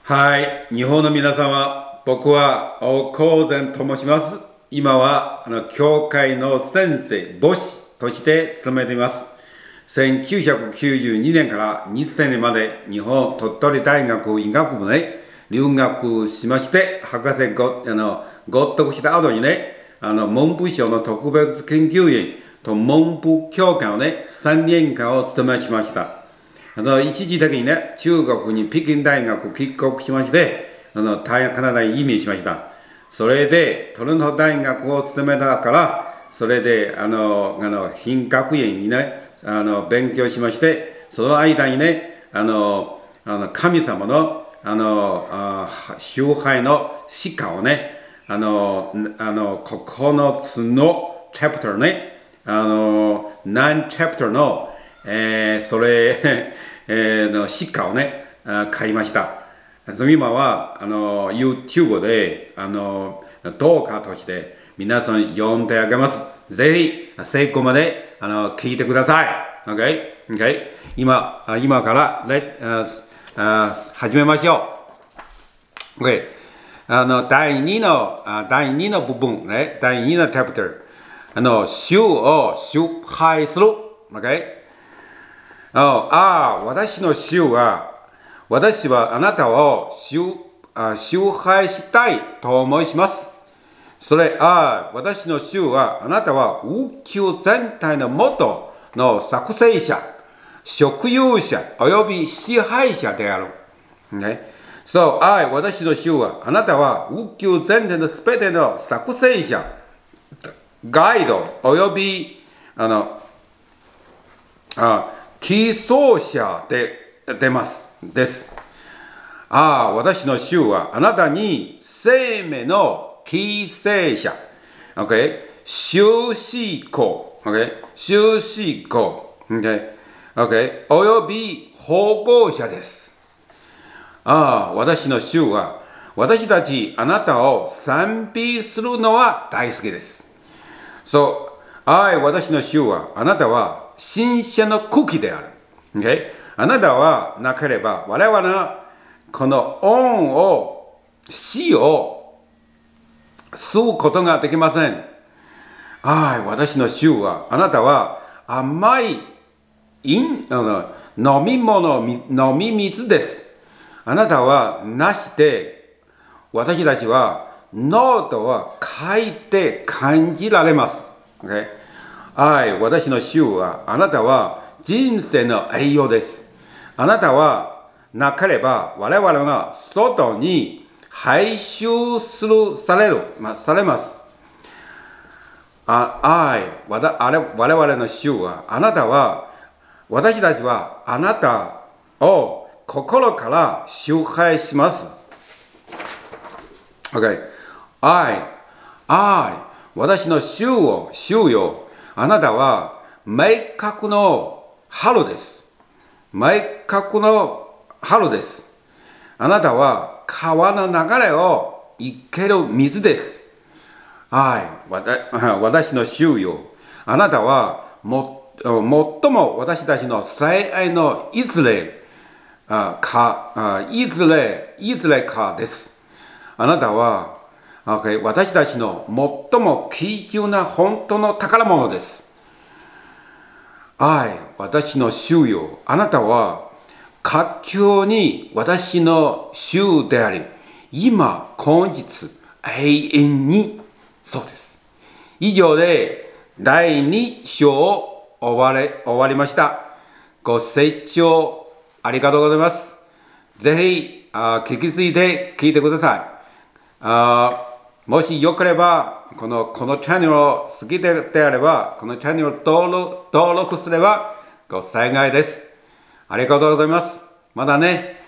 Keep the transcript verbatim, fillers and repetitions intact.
はい、日本の皆様、僕は王光善と申します。今はあの教会の先生、牧師として勤めています。せんきゅうひゃくきゅうじゅうにねんからにせんねんまで日本鳥取大学医学部で留学しまして、博士ごあの合格した後にね、あの文部省の特別研究員と文部教官をね、さんねんかんを務めしました。あの一時的にね、中国に北京大学帰国しまして、あのカナダに移民しました。それで、トロント大学を務めたから、それで、あの、あの新学院にね、あの勉強しまして、その間にね、あの、あの神様の、あの、あ崇拝の詩歌をね、あの、あのここのつのチャプターね、あの、何チャプターの、えー、それ、えー、の詩歌をね、買いました。今はあの YouTube であの動画として皆さん読んであげます。ぜひ成功まであの聞いてください。OK? OK? 今、今からレあ始めましょう。OK? あの第2の第2の部分ね、第2のチャプター、あの主を崇拝する。OK? ああ、私の主は、私はあなたを崇拝したいと思います。それ、ああ、私の主は、あなたは宇宙全体の元の作成者、所有者、および支配者である。ね、そう、ああ、私の主は、あなたは宇宙全体のすべての作成者、ガイド、および、あの、あ寄贈者で出ます。です。ああ、私の主はあなたに生命の寄生者。OK? 修士校。OK? 修士校。OK? OK? および保護者です。ああ、私の主は私たちあなたを賛美するのは大好きです。そう。ああ、私の主はあなたは新鮮な空気である。Okay? あなたはなければ我々はこの恩を死を吸うことができません。はい、私の主はあなたは甘い飲み物、飲み水です。あなたはなして私たちは喉はかいて感じられます。Okay? はい、私の主はあなたは人生の栄養です。あなたはなければ我々が外に排出するされる、まあ、されます。あ、愛、我々の主はあなたは私たちはあなたを心から崇拝します。OK。愛、愛、私の主を主よ。あなたは明確の春です。明確の春です。あなたは川の流れを生ける水です。はい。私の主よ。あなたはも最も私たちの最愛のいずれか、いずれ、いずれかです。あなたは、okay、私たちの最も貴重な本当の宝物です。はい、私の主よ、あなたは活況に私の主であり、今、今日、永遠に、そうです。以上でだいに章を終われ、終わりました。ご清聴ありがとうございます。ぜひ、あ聞きついて聞いてください。あもしよければ、この、このチャンネルを好きであれば、このチャンネルを登録、登録すればご幸いです。ありがとうございます。またね。